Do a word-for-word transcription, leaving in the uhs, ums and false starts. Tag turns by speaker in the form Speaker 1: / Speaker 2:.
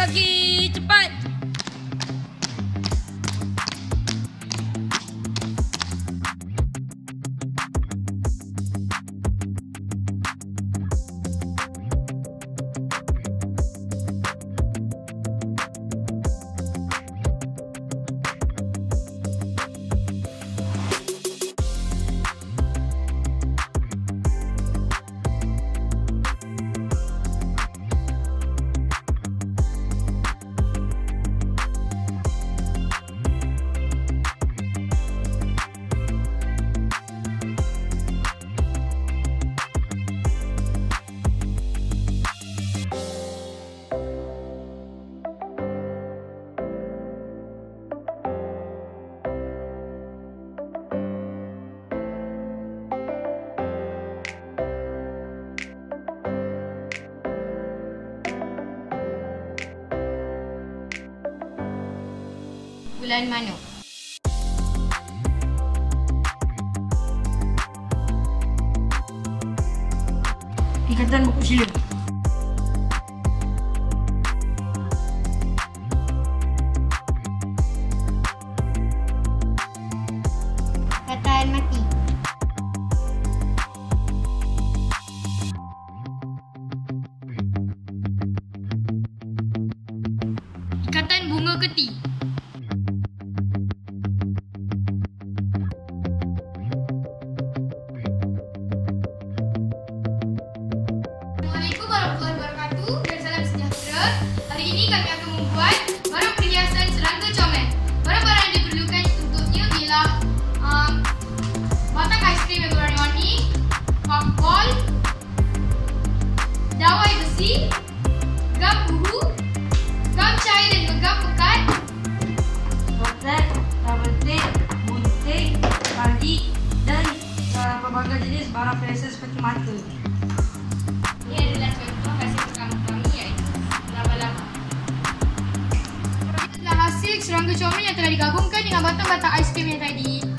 Speaker 1: lagi. Cepat.
Speaker 2: Bulan mana?
Speaker 1: Ikatan Buku Sila.
Speaker 2: Ikatan Mati.
Speaker 1: Ikatan Bunga Keti.
Speaker 3: Assalamualaikum warahmatullahi wabarakatuh dan salam sejahtera. Hari ini kami akan membuat barang perhiasan serangga comel. Barang-barang yang diperlukan untuknya ialah um, batang aiskrim yang berwarna-warni, puffball, dawai besi, gam uhu, gam cair dan juga gam pekat,
Speaker 1: Kotak, tabel tape, gunting, tali dan uh, pelbagai jenis barang perhiasan seperti mata.
Speaker 3: ini adalah contoh hasil pertama kami iaitu laba-laba. Ini adalah hasil serangga comel yang telah digabungkan dengan batang-batang aiskrim yang tadi.